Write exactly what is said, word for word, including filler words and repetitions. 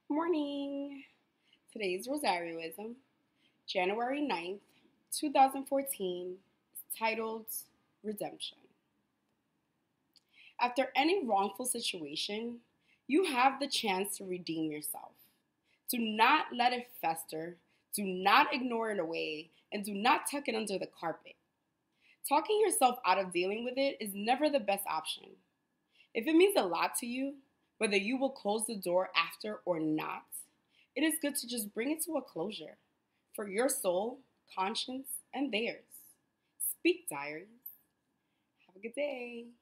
Morning. Today is Rosario'ism, January ninth, twenty fourteen, titled Redemption. After any wrongful situation, you have the chance to redeem yourself. Do not let it fester, do not ignore it away, and do not tuck it under the carpet. Talking yourself out of dealing with it is never the best option. If it means a lot to you, whether you will close the door after or not, it is good to just bring it to a closure for your soul, conscience, and theirs. Speak, diaries. Have a good day.